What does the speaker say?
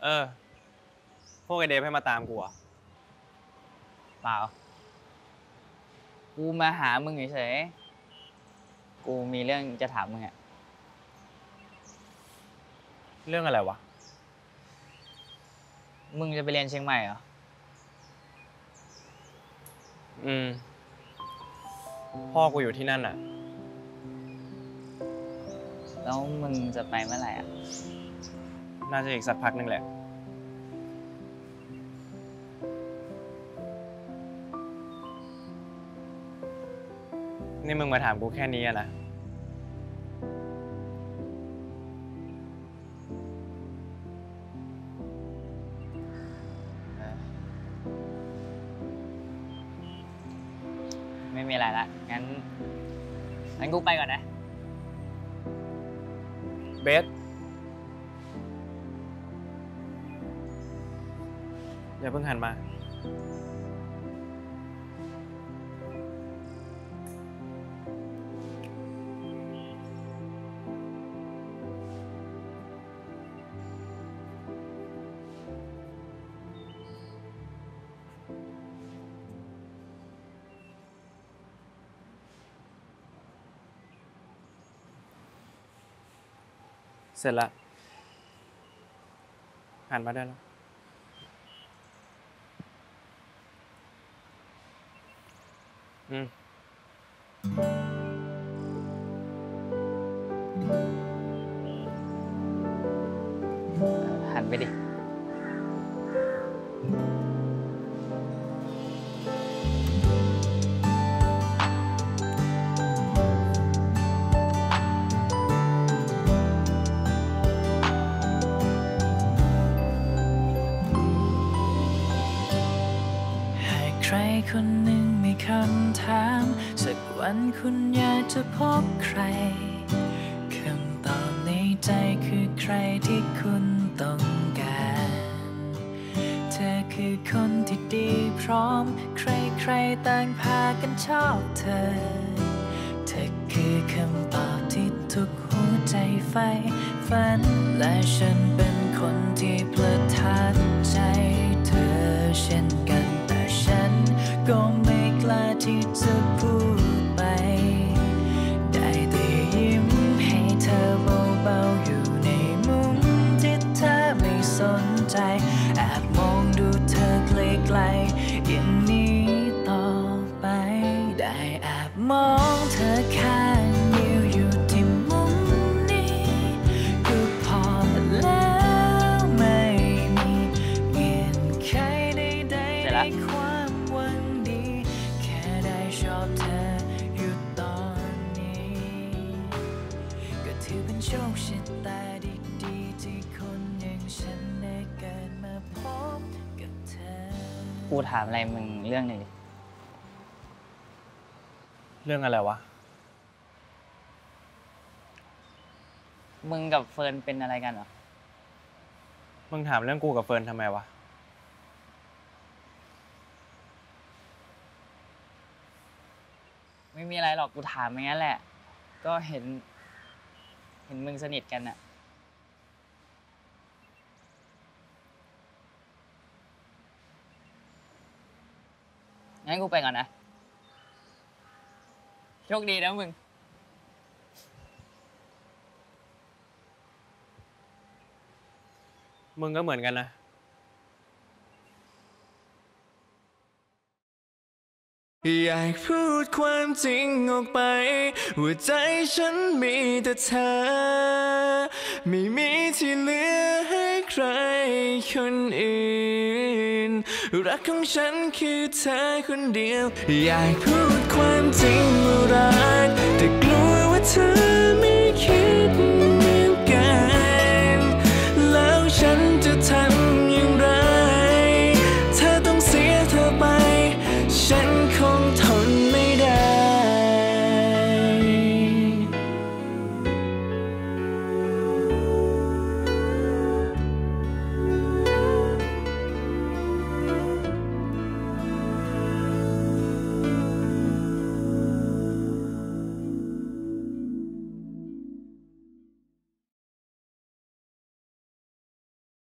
พวกไอเดฟให้มาตามกูอ่ะเปล่ากูมาหามึงเฉยๆกูมีเรื่องจะถามมึงอะเรื่องอะไรวะมึงจะไปเรียนเชียงใหม่เหรอพ่อกูอยู่ที่นั่นอ่ะแล้วมึงจะไปเมื่อไหร่อ่ะน่าจะอีกสักพักนึงแหละนี่มึงมาถามกูแค่นี้อะนะไม่มีอะไรละงั้นกูไปก่อนนะเบสอย่าเพิ่งหันมาเสร็จละหันมาได้แล้วหันไปดิใครคนหนึ่งมีคำถามสักวันคุณอยากจะพบใครคำตอบในใจคือใครที่คุณต้องการเธอคือคนที่ดีพร้อมใครๆต่างพากันชอบเธอคือคำตอบที่ทุกหัวใจใฝ่ฝันและฉันเป็นคนที่ประทับใจเธอเช่นกันแต่ฉันก็ไม่กล้าที่จะพูดไปได้แต่ยิ้มให้เธอเบาๆอยู่ในมุมที่เธอไม่สนใจแอบมองดูเธอไกลๆอย่างนี้ต่อไปได้แอบมองเธอข้างเดียวอยู่ที่มุมนี้ก็พอแล้วไม่มีเงื่อนไขใดๆในความหวังดีแค่ได้ชอบเธออยู่ตอนนี้ก็ถือเป็นโชคชะตาดีๆที่คนอย่างฉันได้เกิดมาพบกับเธอกูถามอะไรมึงเรื่องหนึ่งดิเรื่องอะไรวะมึงกับเฟิร์นเป็นอะไรกันเหรอมึงถามเรื่องกูกับเฟิร์นทำไมวะไม่มีอะไรหรอกกูถามอย่างนั้นแหละก็เห็นมึงสนิทกันอะงั้นกูไปก่อนนะโชคดีนะมึงก็เหมือนกันนะอยากพูดความจริงออกไปว่าใจฉันมีแต่เธอไม่มีที่เหลือให้ใครคนอื่นรักของฉันคือเธอคนเดียวอยากพูดความจริงว่ารักแต่กลัวว่าเธอไม่